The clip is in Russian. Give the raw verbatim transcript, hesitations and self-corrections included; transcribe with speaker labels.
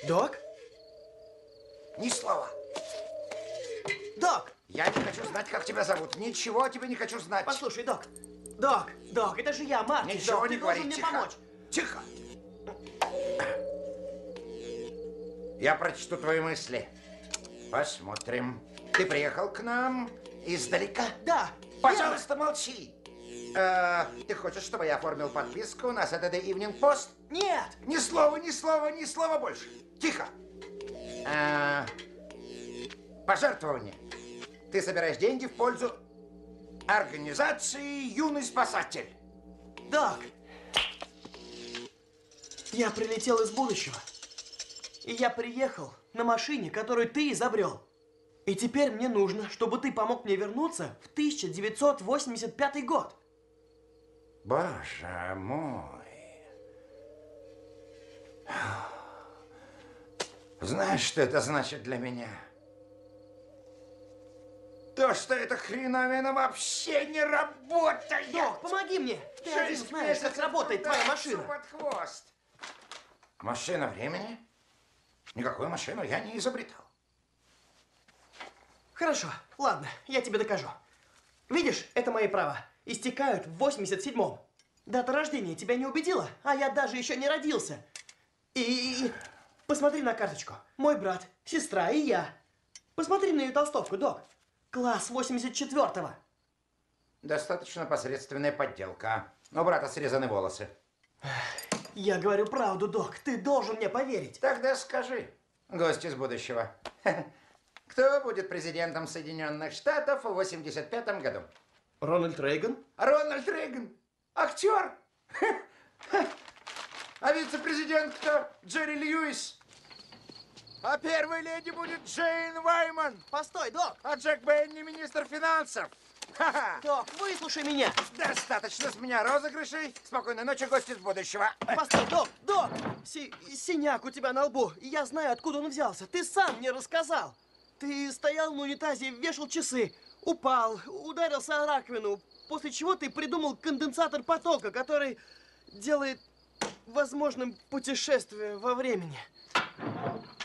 Speaker 1: Док?
Speaker 2: Ни слова.
Speaker 1: Док!
Speaker 2: Я не хочу знать, как тебя зовут. Ничего о тебе не хочу знать.
Speaker 1: Послушай, Док. Док, Док, это же я, Мартин.
Speaker 2: Ничего
Speaker 1: Док,
Speaker 2: не
Speaker 1: ты
Speaker 2: говори.
Speaker 1: должен мне
Speaker 2: Тихо.
Speaker 1: помочь.
Speaker 2: Тихо. Я прочту твои мысли. Посмотрим. Ты приехал к нам издалека?
Speaker 1: Да.
Speaker 2: Пожалуйста, я... молчи. Э, ты хочешь, чтобы я оформил подписку на Saturday Evening Post?
Speaker 1: Нет.
Speaker 2: Ни слова, ни слова, ни слова больше. Тихо. Э, пожертвование. Ты собираешь деньги в пользу организации «Юный спасатель».
Speaker 1: Док, я прилетел из будущего. И я приехал на машине, которую ты изобрел. И теперь мне нужно, чтобы ты помог мне вернуться в тысяча девятьсот восемьдесят пятый год.
Speaker 2: Боже мой. Знаешь, что это значит для меня? То, что эта хреновина вообще не работает.
Speaker 1: Док, помоги мне. Ты один знаешь, как работает твоя машина.
Speaker 2: Под хвост. Машина времени? Никакую машину я не изобретал.
Speaker 1: Хорошо, ладно, я тебе докажу. Видишь, это мои права. Истекают в восемьдесят седьмом. Дата рождения тебя не убедила, а я даже еще не родился. И посмотри на карточку. Мой брат, сестра и я. Посмотри на ее толстовку, Док. Класс восемьдесят четвёртого.
Speaker 2: Достаточно посредственная подделка. У брата срезаны волосы.
Speaker 1: Я говорю правду, Док. Ты должен мне поверить.
Speaker 2: Тогда скажи, гость из будущего, кто будет президентом Соединенных Штатов в восемьдесят пятом году?
Speaker 1: Рональд Рейган?
Speaker 2: Рональд Рейган? Актер? А вице-президент кто? Джерри Льюис? А первой леди будет Джейн Вайман?
Speaker 1: Постой, Док!
Speaker 2: А Джек Бенни министр финансов? Ха-ха!
Speaker 1: Док, выслушай меня!
Speaker 2: Достаточно с меня розыгрышей. Спокойной ночи, гость из будущего.
Speaker 1: Постой, Док, Док! Си синяк у тебя на лбу. Я знаю, откуда он взялся. Ты сам мне рассказал. Ты стоял на унитазе, вешал часы, упал, ударился о раковину, после чего ты придумал конденсатор потока, который делает возможным путешествие во времени.